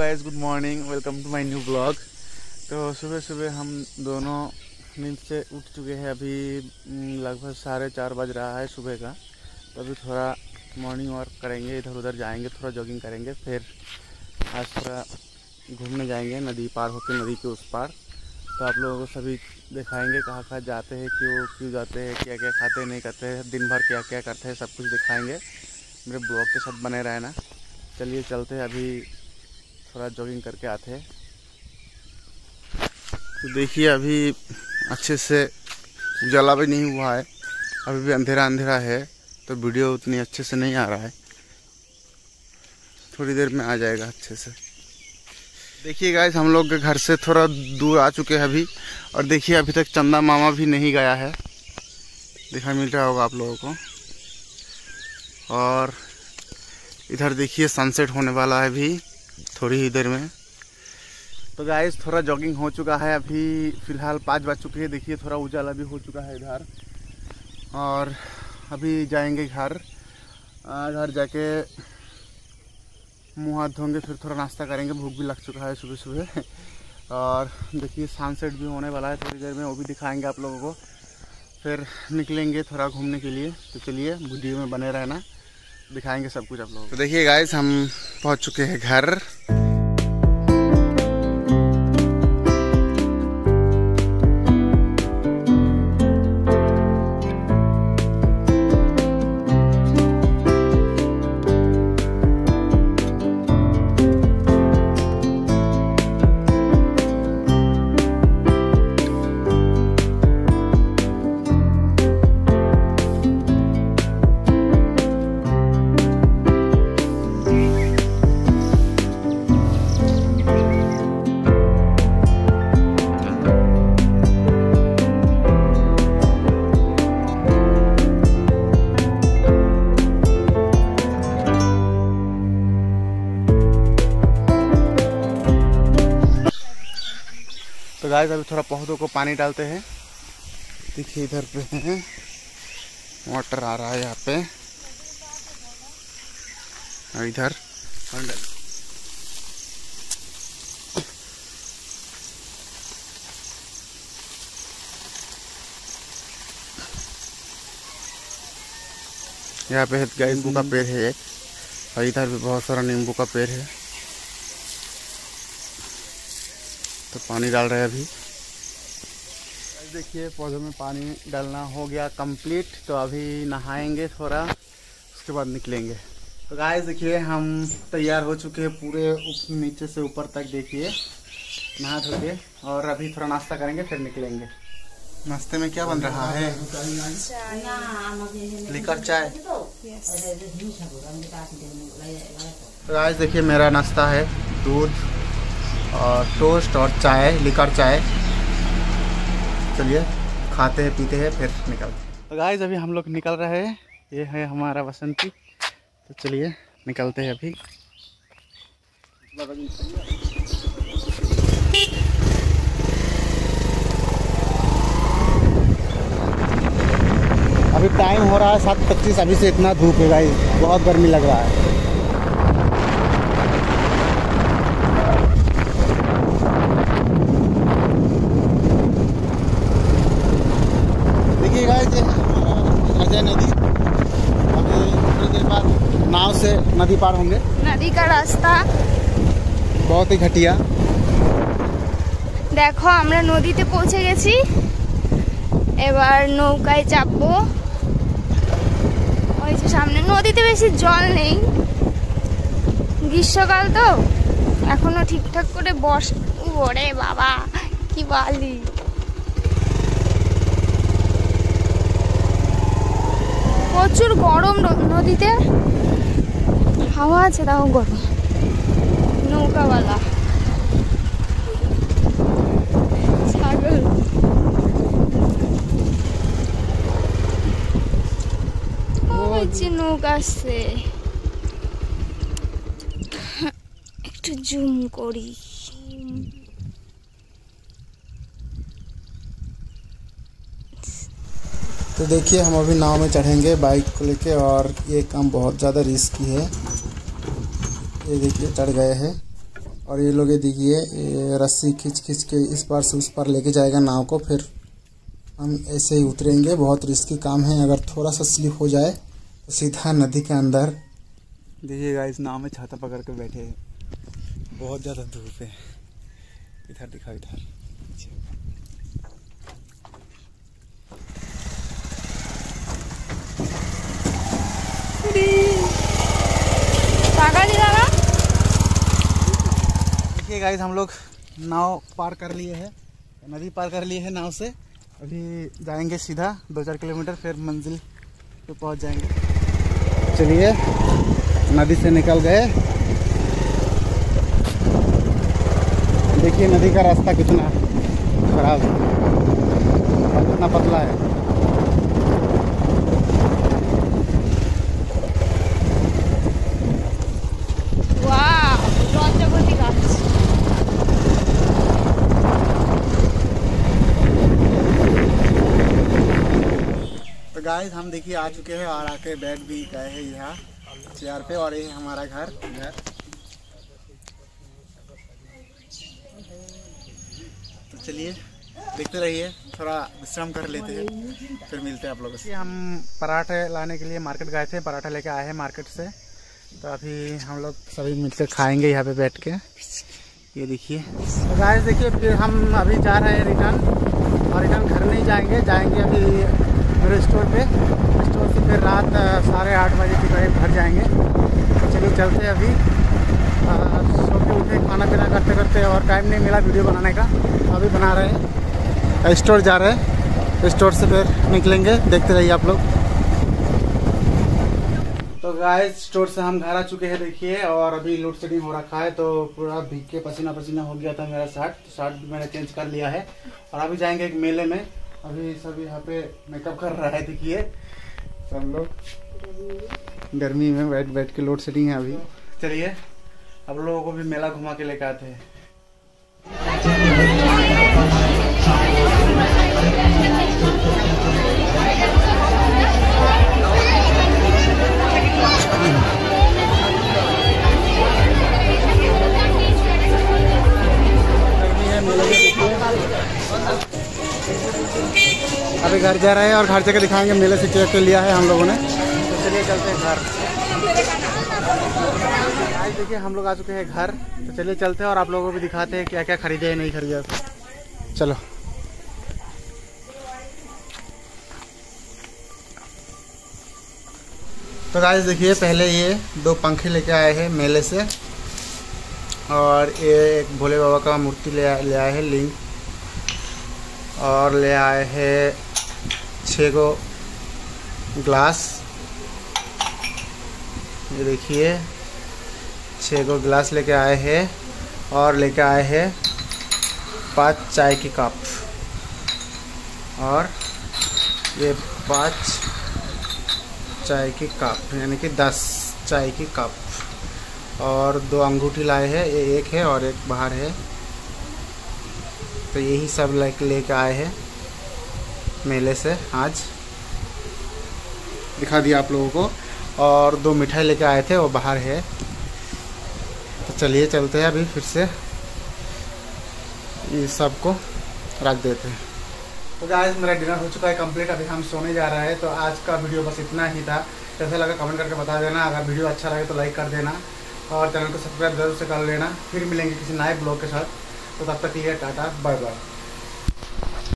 Guys, good morning, welcome to my new blog. तो सुबह सुबह हम दोनों नींद से उठ चुके हैं। अभी लगभग 4:30 बज रहा है सुबह का। तो अभी थोड़ा मॉर्निंग वॉक करेंगे, इधर उधर जाएंगे, थोड़ा जॉगिंग करेंगे, फिर आज थोड़ा घूमने जाएंगे नदी पार होकर, नदी के उस पार। तो आप लोगों को सभी दिखाएंगे कहाँ कहाँ जाते हैं, क्यों जाते हैं, क्या क्या खाते नहीं करते हैं, दिन भर क्या क्या करते हैं, सब कुछ दिखाएंगे। मेरे ब्लॉग के साथ बने रहना। चलिए चलते हैं, अभी थोड़ा जॉगिंग करके आते हैं। तो देखिए अभी अच्छे से उजाला भी नहीं हुआ है, अभी भी अंधेरा अंधेरा है, तो वीडियो उतनी अच्छे से नहीं आ रहा है। थोड़ी देर में आ जाएगा अच्छे से। देखिए गाइस, हम लोग के घर से थोड़ा दूर आ चुके हैं अभी, और देखिए अभी तक चंदा मामा भी नहीं गया है, दिखाई मिल रहा होगा आप लोगों को। और इधर देखिए सनसेट होने वाला है अभी थोड़ी ही देर में। तो गाइस थोड़ा जॉगिंग हो चुका है, अभी फ़िलहाल 5 बज चुके हैं। देखिए थोड़ा उजाला भी हो चुका है इधर, और अभी जाएंगे घर जाके मुँह हाथ धोंगे, फिर थोड़ा नाश्ता करेंगे। भूख भी लग चुका है सुबह सुबह। और देखिए सनसेट भी होने वाला है थोड़ी देर में, वो भी दिखाएंगे आप लोगों को। फिर निकलेंगे थोड़ा घूमने के लिए। तो चलिए वीडियो में बने रहना, दिखाएंगे सब कुछ आप लोगों को। तो देखिए गाइस, हम पहुंच चुके हैं घर। तो गाइस अभी थोड़ा पौधों को पानी डालते हैं। देखिए इधर पे है वाटर आ रहा है यहाँ पे, और इधर यहाँ पे गाइस नींबू का पेड़ है एक, और इधर भी बहुत सारा नींबू का पेड़ है। तो पानी डाल रहे हैं अभी। देखिए पौधों में पानी डालना हो गया कंप्लीट। तो अभी नहाएंगे थोड़ा, उसके बाद निकलेंगे। तो गाइस देखिए हम तैयार हो चुके हैं पूरे नीचे से ऊपर तक। देखिए नहा धो के, और अभी थोड़ा नाश्ता करेंगे, फिर निकलेंगे। नाश्ते में क्या बन रहा है? लिकर चाय। तो गाइस देखिए मेरा नाश्ता है दूध और टोस्ट और चाय, लिकर चाय। चलिए खाते हैं, पीते हैं, फिर निकलते हैं। तो गाइस अभी हम लोग निकल रहे हैं, ये है हमारा बसंती। तो चलिए निकलते हैं अभी। अभी टाइम हो रहा है 7:25, अभी से इतना धूप है गाइस, बहुत गर्मी लग रहा है। अजय नदी, अभी थोड़ी देर बाद नाव से नदी पार होंगे। नदी का रास्ता बहुत ही घटिया। देखो আমরা নদীতে পৌঁছে গেছি, এবার নৌকায় চাপবো। ওই যে সামনে, নদীতে বেশি জল নেই, গ্রীষ্মকাল তো এখনো ঠিকঠাক করে ওরে বাবা কি বালি। প্রচুর গরম নদীতে, হাওয়া আছে তাও গরম। নৌকাওয়ালা ছাগল। ওই যে নৌকা আসছে, একটু জুম করি। तो देखिए हम अभी नाव में चढ़ेंगे बाइक को लेके, और ये काम बहुत ज़्यादा रिस्की है। ये देखिए चढ़ गए हैं, और ये लोग ये देखिए, ये रस्सी खींच खींच के इस पार से उस पार लेके जाएगा नाव को, फिर हम ऐसे ही उतरेंगे। बहुत रिस्की काम है, अगर थोड़ा सा स्लिप हो जाए तो सीधा नदी के अंदर। देखिएगा इस नाव में छाता पकड़ के बैठे हैं, बहुत ज़्यादा धूप है। इधर दिखाओ, इधर देखिए गाइस, हम लोग नाव पार कर लिए हैं, नदी पार कर लिए हैं नाव से। अभी जाएंगे सीधा 2-4 किलोमीटर, फिर मंजिल पे पहुंच जाएंगे। चलिए, नदी से निकल गए। देखिए नदी का रास्ता कितना खराब है और कितना पतला है। तो गाइस, हम देखिए आ चुके हैं और आके बैठ भी गए हैं यहाँ चेयर पे, और ये है हमारा घर। तो चलिए देखते रहिए, थोड़ा विश्राम कर लेते हैं, फिर मिलते हैं आप लोगों से। हम पराठे लाने के लिए मार्केट गए थे, पराठा लेके आए हैं मार्केट से। तो अभी हम लोग सभी मिलकर खाएंगे यहाँ पे बैठ के। ये देखिए। तो गाइस देखिए, फिर हम अभी जा रहे हैं रिटर्न, और रिटर्न घर नहीं जाएंगे अभी मेरे स्टोर पे। स्टोर से फिर रात 8:30 बजे के करीब घर जाएंगे। चलिए चलते हैं। अभी सो के उठे, खाना पीना करते करते, और टाइम नहीं मिला वीडियो बनाने का। अभी बना रहे हैं, स्टोर जा रहे हैं, स्टोर से फिर निकलेंगे। देखते रहिए आप लोग। तो गाइस, स्टोर से हम घर आ चुके हैं देखिए, और अभी लोड शेडिंग हो रखा है, तो पूरा भीग के पसीना पसीना हो गया था मेरा शर्ट। तो शर्ट भी मैंने चेंज कर लिया है, और अभी जाएंगे एक मेले में। अभी सब यहाँ पे मेकअप कर रहा है, देखिए सब लोग गर्मी में बैठ बैठ के लोड शेडिंग है अभी। चलिए अब लोगों को भी मेला घुमा के लेकर आते हैं। अभी घर जा रहे हैं, और घर जाकर दिखाएंगे मेले से क्या क्या लिया है हम लोगों ने। तो चलिए चलते हैं घर। आज देखिए हम लोग आ चुके हैं घर, तो चलिए चलते हैं और आप लोगों को भी दिखाते हैं क्या क्या खरीदे है नहीं खरीदा। चलो। तो गाइस देखिए, पहले ये 2 पंखे लेके आए हैं मेले से, और ये एक भोले बाबा का मूर्ति ले आए हैं लिंग, और ले आए हैं 6 गो ग्लास। ये देखिए 6 गो ग्लास लेके आए हैं, और लेके आए हैं 5 चाय की कप, और ये 5 चाय की कप, यानी कि 10 चाय की कप, और 2 अंगूठी लाए हैं, ये एक है और एक बाहर है। तो यही सब लेके आए हैं मेले से। आज दिखा दिया आप लोगों को, और 2 मिठाई लेके आए थे, वो बाहर है। तो चलिए चलते हैं, अभी फिर से ये सब को रख देते हैं। तो गाइस, मेरा डिनर हो चुका है कंप्लीट, अभी हम सोने जा रहे हैं। तो आज का वीडियो बस इतना ही था। कैसा लगा कमेंट करके बता देना। अगर वीडियो अच्छा लगे तो लाइक कर देना, और चैनल को सब्सक्राइब जरूर से कर लेना। फिर मिलेंगे किसी नए ब्लॉग के साथ। तो तब तक के लिए टाटा बाय बाय।